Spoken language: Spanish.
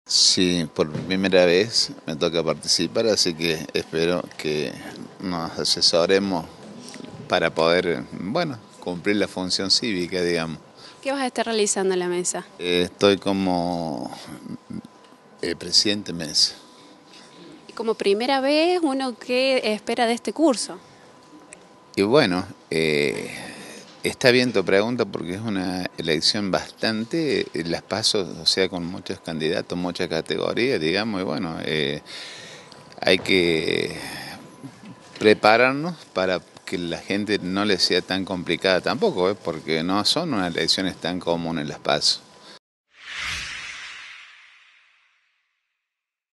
Sí, por primera vez me toca participar, así que espero que nos asesoremos para poder, bueno, cumplir la función cívica, digamos. ¿Qué vas a estar realizando en la mesa? Estoy como presidente MES. Y como primera vez, ¿uno qué espera de este curso? Y bueno, está bien tu pregunta porque es una elección bastante, las pasos, o sea, con muchos candidatos, muchas categorías, digamos, y bueno, hay que prepararnos para que la gente no le sea tan complicada tampoco, porque no son unas elecciones tan comunes las pasos.